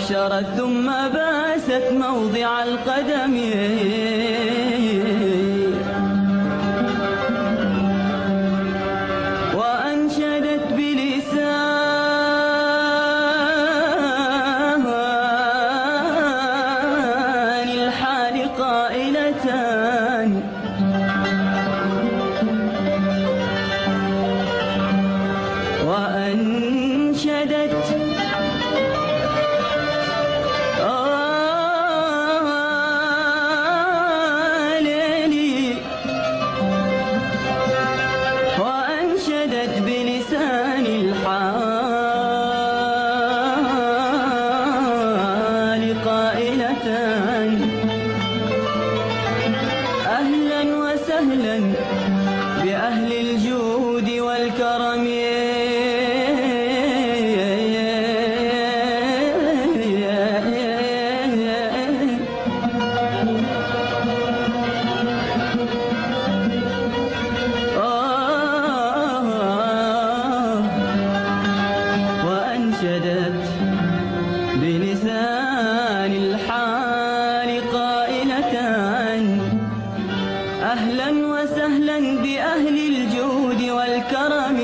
باشرت ثم باست موضع القدم، وأنشدت بلسان الحال قائلتان: وأنشدت بلسان الحال قائلتان: أهلا وسهلا بأهل الجود والكرم، وأنشدت بلسان الحال قائلتان: أهلا وسهلا بأهل الجود والكرم.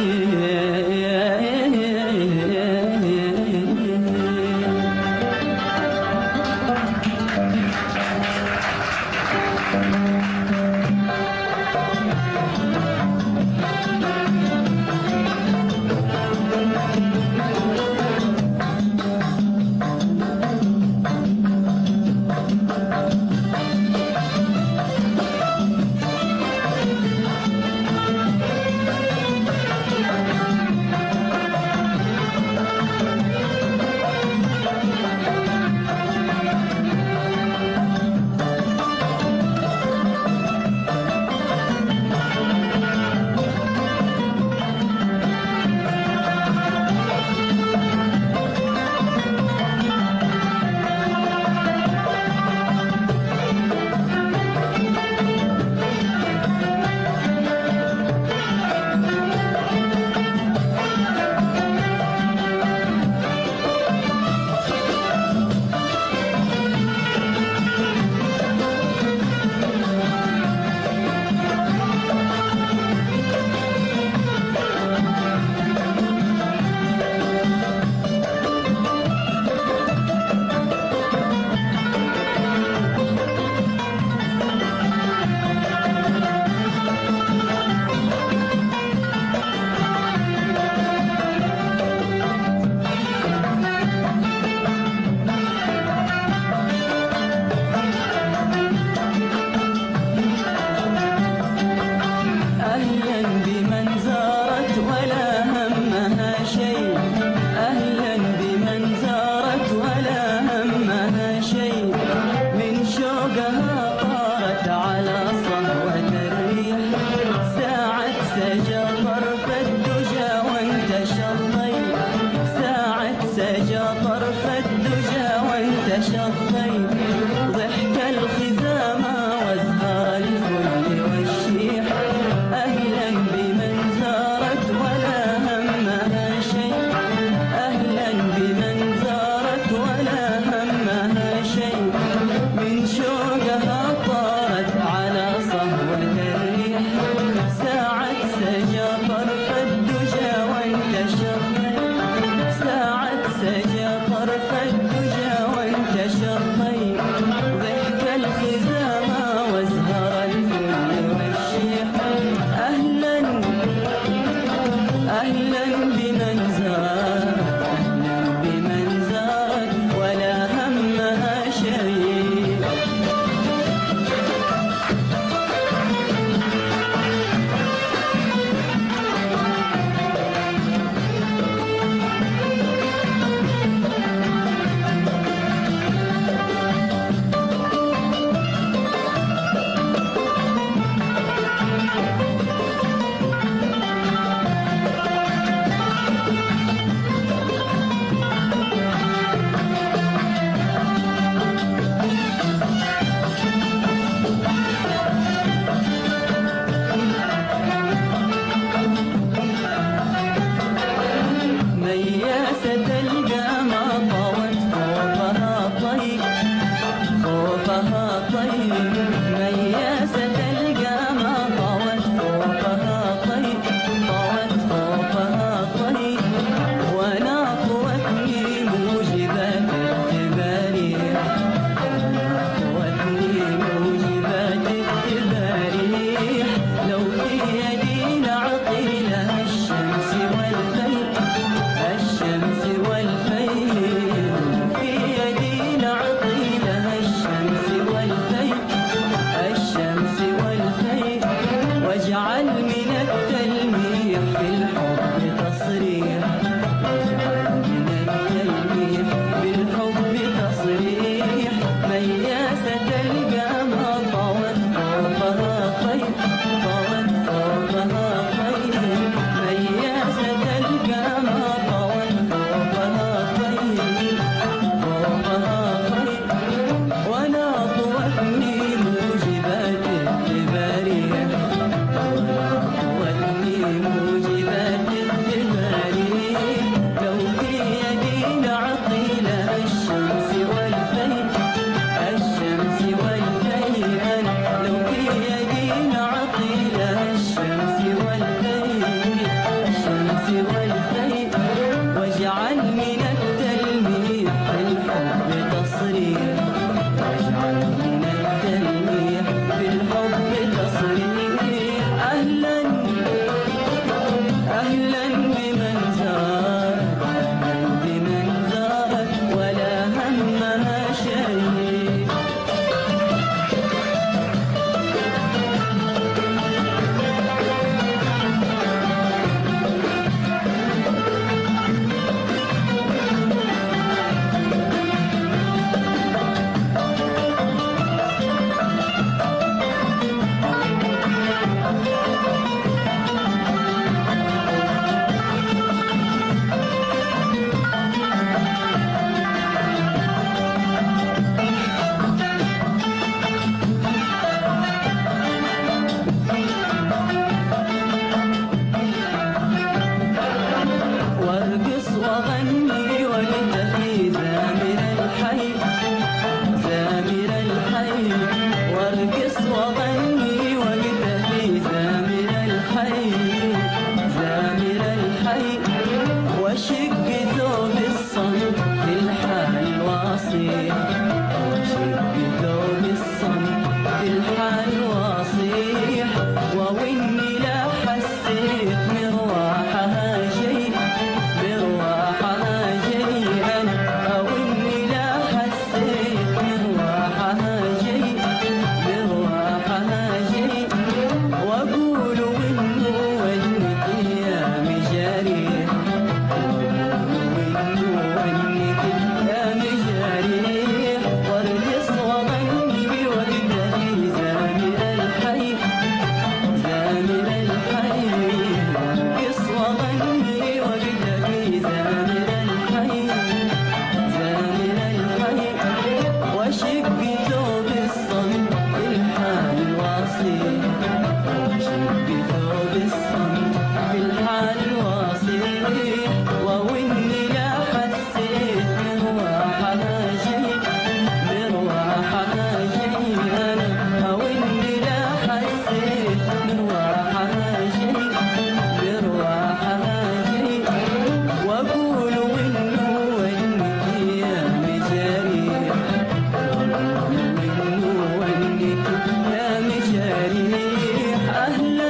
ضحك الخزامى وازهر الفل والشيح، أهلا بمن زارت ولا همها شيء، أهلا بمن زارت ولا همها شيء، من شوقها طارت على صهوة الريح، ساعة سجى طرف الدجى وانتشر، ساعة سجى طرف الدجى وانتشر طيب، ضحك الخزامى وازهر الفل والشيح، أهلا أهلا بمن زار، أهلا بمن زارت ولا همها شيء. مياسة القمر طوت واجعل من التلميح في الحب تصريح، واجعل من التلميح في الحب تصريح. أهلا أهلا بمن زارك، أهلا بمن زارك ولا همها شيء. وارقص واغني واقتفي زامر الحي، زامر الحي. وارقص واغني واقتفي زامر الحي، زامر الحي. واشق ثوب الصمت في الحال واصيح، واشق ثوب الصمت في الحال واصيح. واني لا حسيت مروحها شيء، مروحها شيئا، أو إني لا حسيت مروحها شيء، مروحها شيء. وأقول إنه ونك يا مجاريح، وإنه ونك يا مجاريح. وارقص وغني واقتفي زامر الحي، زامر الحي. وارقص وغني واقتفي زامر الحي، زامر الحي. واشق ثوب الصمت في الحال واصيح، واشق ثوب الصمت في الحال واصيح. وإني لا حسيت مروحها شيء، مروحها شيئا، أو إني لا حسيت مروحها شيء، مروحها شيء. وأقول إنه ونك يا مجاريح، وإنه ونك يا مجاريح. أهلا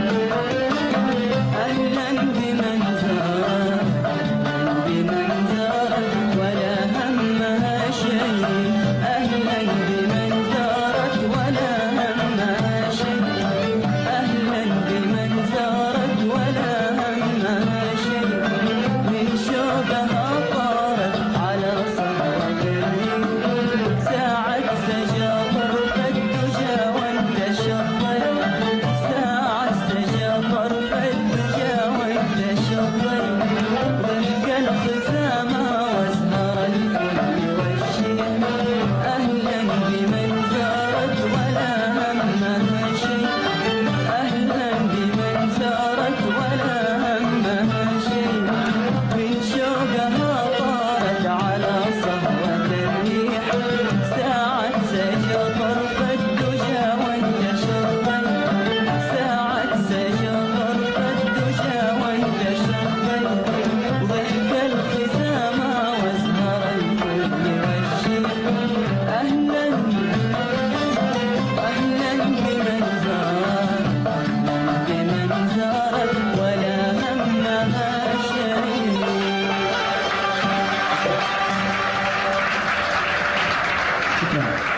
أهلا بمن زارك، أهلا بمن زارك ولا همها شيء. أهلا بمن زارك ولا همها شيء، أهلا بمن زارك ولا همها شيء. من شوقها طارت على صهرة الريح، ساعة سجى طرف الدجى وانتشطت، ساعة سجى طرف الدجى وانتشطت. ضحك الخزامى وازهر الفل والشيح. أهلا بمن زارت ولا همها شيء، أهلا بمن زارت ولا همها شيء. من شوقها طارت على صهرة الريح، ساعة سجى طرف الدجى وانتشطت، ساعة سجى طرف الدجى وانتشطت. ضحك الخزامى وازهر الفل والشيح. أهلا أهلا بمن زارك، أهلا بمن زارك ولا همها شيء. شكرا.